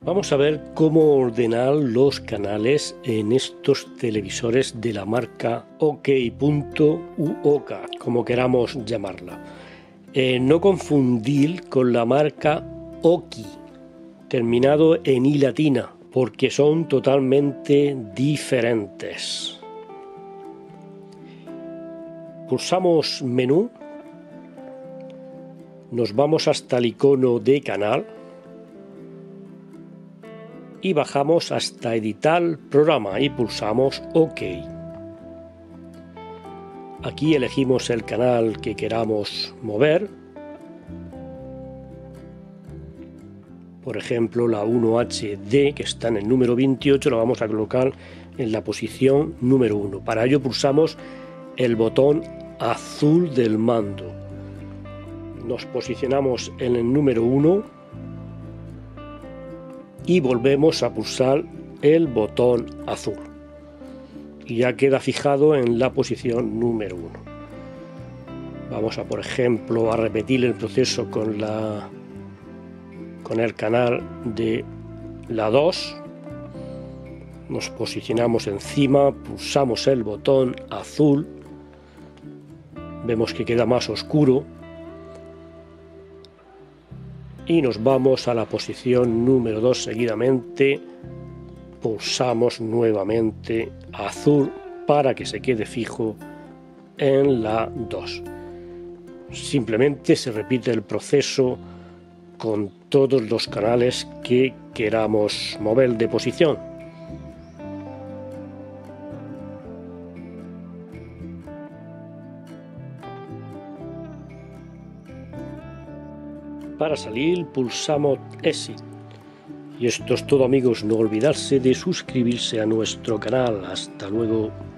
Vamos a ver cómo ordenar los canales en estos televisores de la marca OK.uok, como queramos llamarla. No confundir con la marca Oki, terminado en I latina, porque son totalmente diferentes. Pulsamos menú, nos vamos hasta el icono de canal y bajamos hasta editar programa y pulsamos OK. Aquí elegimos el canal que queramos mover, por ejemplo la 1HD, que está en el número 28, la vamos a colocar en la posición número 1. Para ello pulsamos el botón azul del mando, nos posicionamos en el número 1 y volvemos a pulsar el botón azul y ya queda fijado en la posición número 1. Vamos a, por ejemplo, a repetir el proceso con el canal de la 2. Nos posicionamos encima, pulsamos el botón azul, vemos que queda más oscuro y nos vamos a la posición número 2 seguidamente, pulsamos nuevamente azul para que se quede fijo en la 2. Simplemente se repite el proceso con todos los canales que queramos mover de posición. Para salir pulsamos Exit. Y esto es todo, amigos, no olvidarse de suscribirse a nuestro canal. Hasta luego.